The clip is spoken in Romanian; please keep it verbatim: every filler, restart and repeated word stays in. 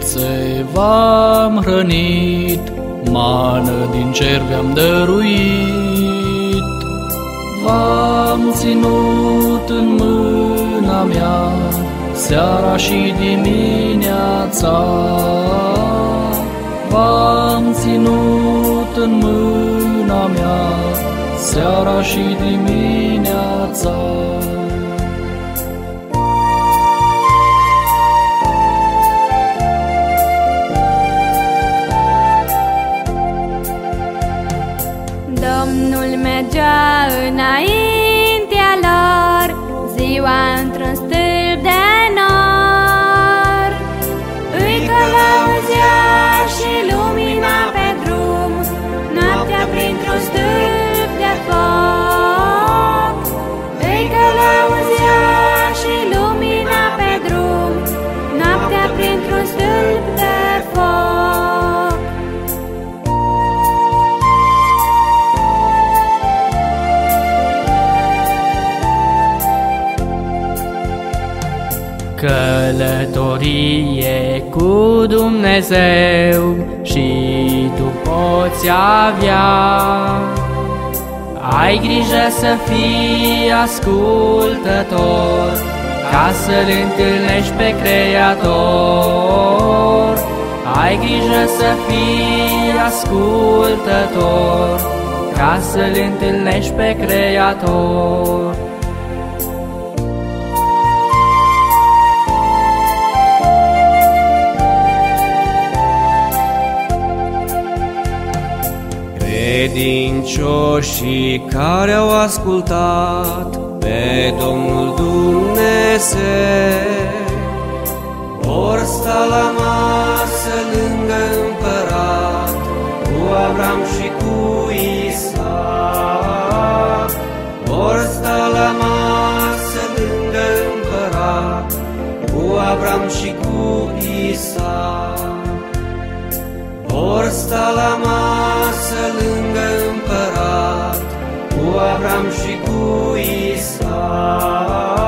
ființe v-am hrănit, mană din cer v-am dăruit. V-am ținut în mâna mea, seara și dimineața. V-am ținut în mâna mea, seara și dimineața. Domnul mergea înaintea lor, ziua într-un stâlp de nor. Îi călăuzea și lumina pe drum, noaptea printr-un stâlp de foc. Îi călăuzea și lumina pe drum, noaptea printr-un stâlp de foc. Călătorie cu Dumnezeu și tu poți avea. Ai grijă să fii ascultător, ca să-L întâlnești pe Creator. Ai grijă să fii ascultător, ca să-L întâlnești pe Creator. Credincioșii care au ascultat pe Domnul Dumnezeu vor sta la masă lângă împărat, cu Avram și cu Isaac. Vor sta la masă lângă împărat, cu Avram și cu Isaac. Vor sta la masă lângă împărat, cu Avram și cu Isaac.